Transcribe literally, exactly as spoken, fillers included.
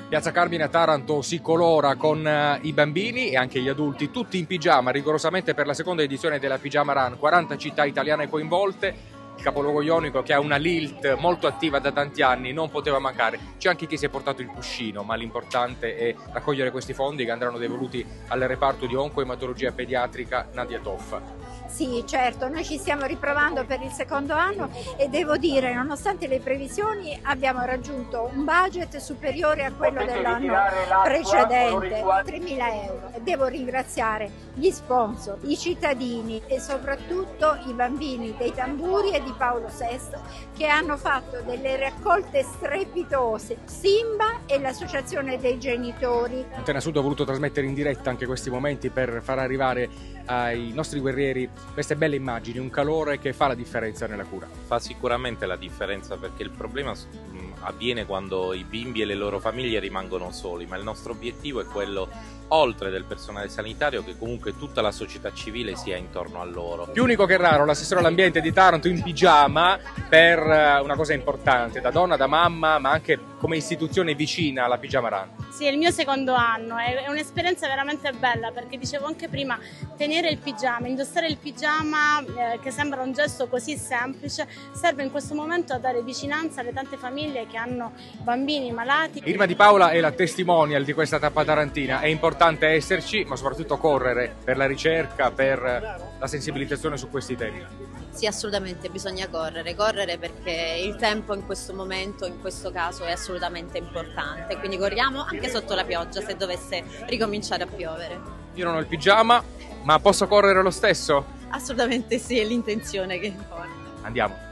Piazza Carmine a Taranto si colora con uh, i bambini e anche gli adulti, tutti in pigiama, rigorosamente per la seconda edizione della Pigiama Run, quaranta città italiane coinvolte. Il capoluogo ionico, che ha una L I L T molto attiva da tanti anni, non poteva mancare. C'è anche chi si è portato il cuscino, ma l'importante è raccogliere questi fondi che andranno devoluti al reparto di oncoematologia pediatrica Nadia Toffa. Sì, certo, noi ci stiamo riprovando per il secondo anno e devo dire, nonostante le previsioni, abbiamo raggiunto un budget superiore a quello dell'anno precedente, tremila euro. Devo ringraziare gli sponsor, i cittadini e soprattutto i bambini dei tamburi e di Paolo sesto, che hanno fatto delle raccolte strepitose, Simba e l'associazione dei genitori. Antena Sud ha voluto trasmettere in diretta anche questi momenti per far arrivare ai nostri guerrieri queste belle immagini, un calore che fa la differenza nella cura. Fa sicuramente la differenza, perché il problema avviene quando i bimbi e le loro famiglie rimangono soli, ma il nostro obiettivo è quello, oltre del personale sanitario, che comunque tutta la società civile sia intorno a loro. Più unico che raro, l'assessore all'ambiente di Taranto in pigiama per una cosa importante, da donna, da mamma, ma anche come istituzione vicina alla Pigiama Run. Sì, è il mio secondo anno, è un'esperienza veramente bella, perché dicevo anche prima, tenere il pigiama, indossare il pigiama, eh, che sembra un gesto così semplice, serve in questo momento a dare vicinanza alle tante famiglie che hanno bambini malati. Irma Di Paola è la testimonial di questa tappa tarantina, è importante esserci, ma soprattutto correre per la ricerca, per la sensibilizzazione su questi temi. Sì, assolutamente, bisogna correre, correre perché il tempo in questo momento, in questo caso, è assolutamente importante, quindi corriamo anche sotto la pioggia se dovesse ricominciare a piovere. Io non ho il pigiama, ma posso correre lo stesso? Assolutamente sì, è l'intenzione che importa. Andiamo.